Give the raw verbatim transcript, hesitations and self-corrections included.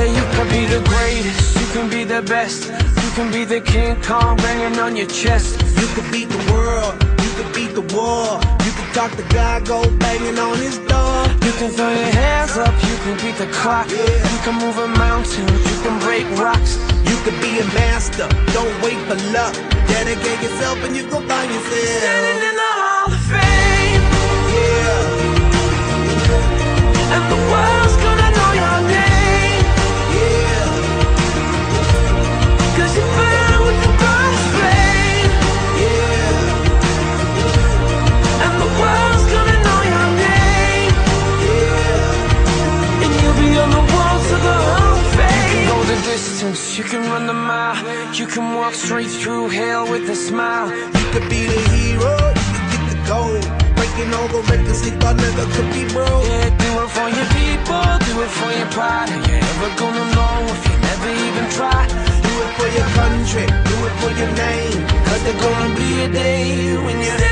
Yeah, you can be the greatest, you can be the best. You can be the King Kong banging on your chest. You can beat the world, you can beat the war. You can talk to God, go banging on his door. You can throw your hands up, you can beat the clock. Yeah. You can move a mountain, you can break rocks. You can be a master, don't wait for luck. Dedicate yourself and you gon' find yourself Standing in the Hall of Fame. Yeah, And the world's gonna know your name. yeah, Cause you burn with the brightest flame. yeah, And the world's gonna know your name. yeah. And you'll be on the walls of the Hall of Fame. You can go the distance, you can run the mile. You can walk straight through hell with a smile. You could be the hero, you can get the gold. Breaking all the records they thought never could be broke. Yeah, do it for your people, do it for your pride. Are you ever gonna know if you never even try? Do it for your country, do it for your name. Cause there's gonna be a day when you're